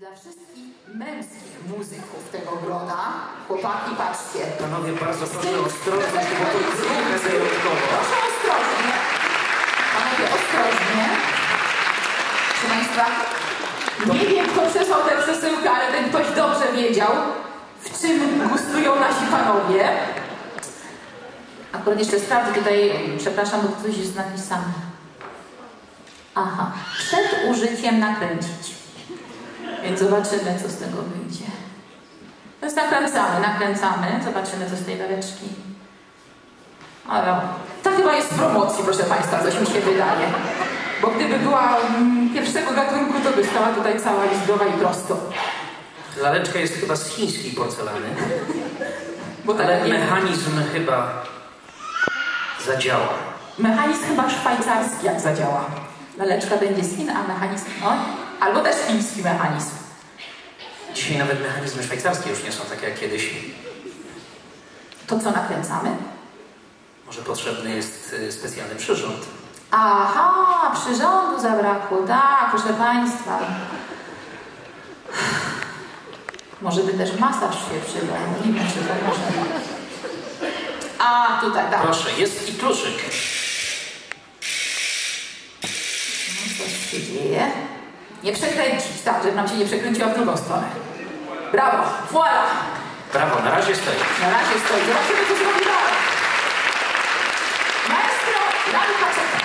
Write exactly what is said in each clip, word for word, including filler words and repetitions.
Dla wszystkich męskich muzyków tego grona, chłopaki, patrzcie. Panowie, bardzo proszę o ostrożność, bo to jest trochę zajętkowo. Proszę ostrożnie. Panowie, ostrożnie. Proszę Państwa, nie wiem, kto przesłał tę przesyłkę, ale ten ktoś dobrze wiedział, w czym gustują nasi panowie. Akurat jeszcze sprawdzę tutaj, przepraszam, bo coś jest napisane. Aha, przed użyciem nakręcić. Więc zobaczymy, co z tego wyjdzie. Więc nakręcamy, nakręcamy. Zobaczymy, co z tej leweczki. Ale to chyba jest z promocji, proszę Państwa, coś mi się wydaje. Bo gdyby była mm, pierwszego gatunku, to by stała tutaj cała zdrowa i prosto. Laleczka jest chyba z chińskiej porcelany. Bo tak ale nie... mechanizm chyba zadziała. Mechanizm chyba szwajcarski, jak zadziała. Laleczka będzie z Chin, a mechanizm... O, albo też chiński mechanizm. Dzisiaj nawet mechanizmy szwajcarskie już nie są takie jak kiedyś. To co, nakręcamy? Może potrzebny jest specjalny przyrząd. Aha, przyrządu zabrakło. Tak, proszę Państwa. Może by też masaż się przydał. Nie wiem, czy to może. A, tutaj, tak. Proszę, jest i kluczyk. No, coś się dzieje. Nie przekręcić, tak, żeby nam się nie przekręciła w drugą stronę. Brawo, voilà! Brawo, na razie stoi. Na razie stoi. Zobaczymy, co zrobi dalej. Maestro, damy pacetę.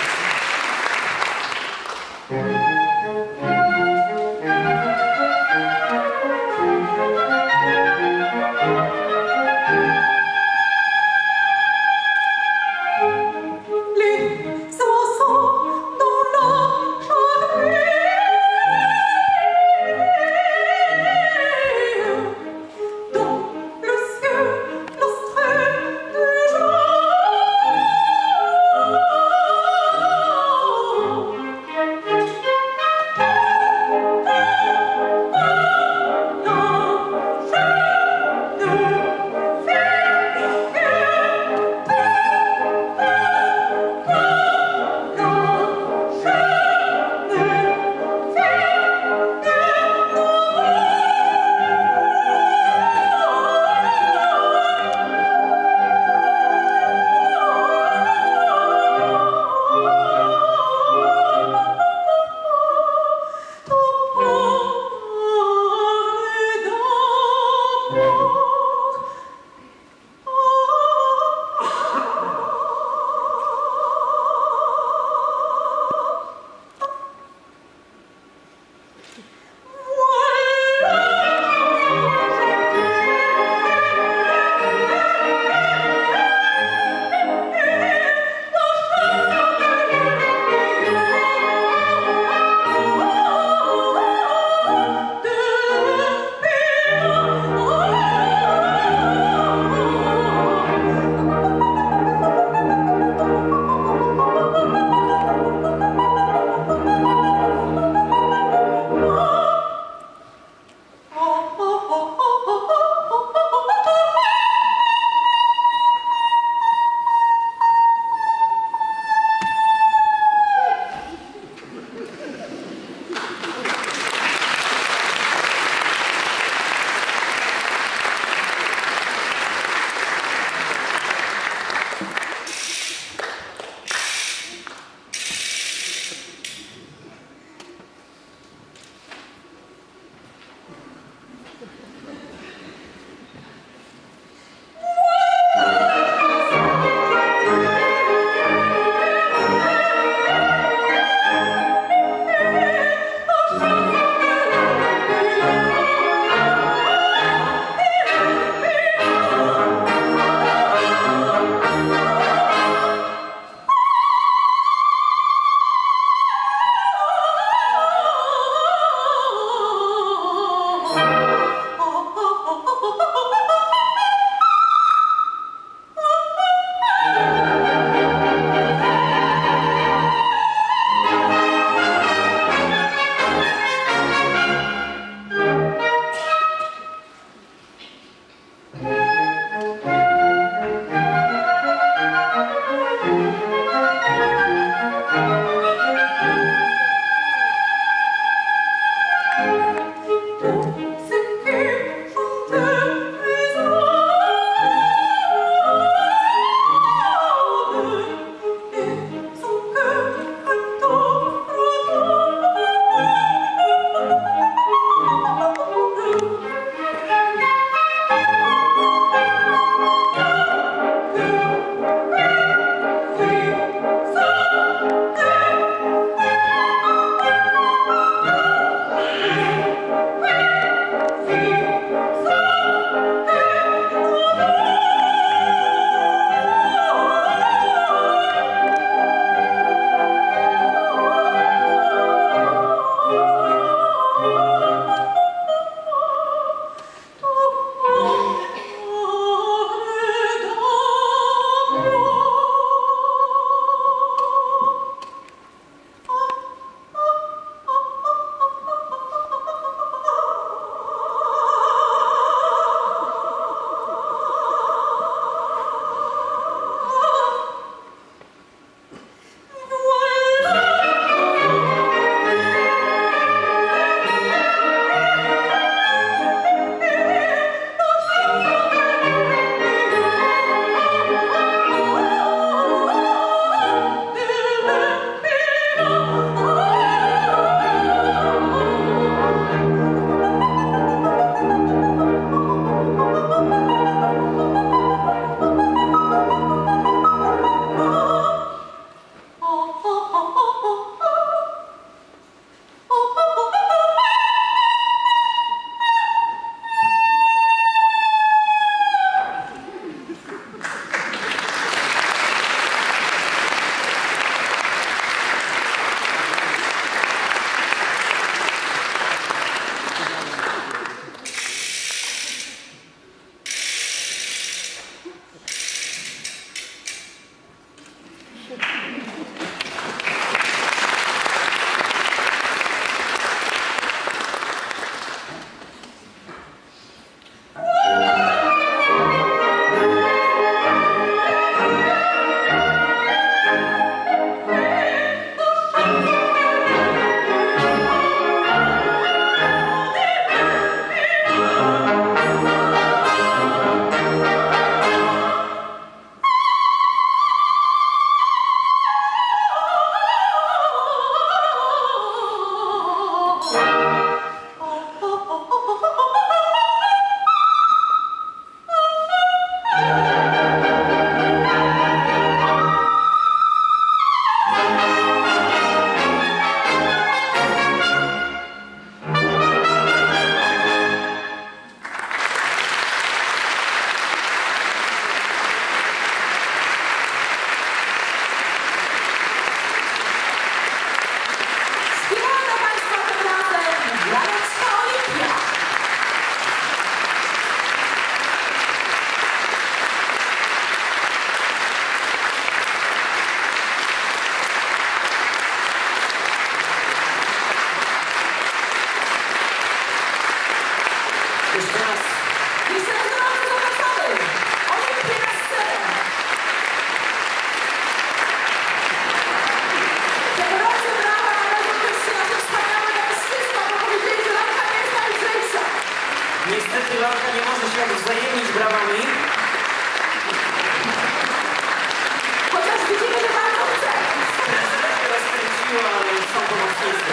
Napastnicy.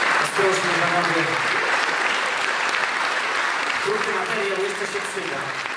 Ostrożnie, panowie. Krótki materiał jeszcze się przyda.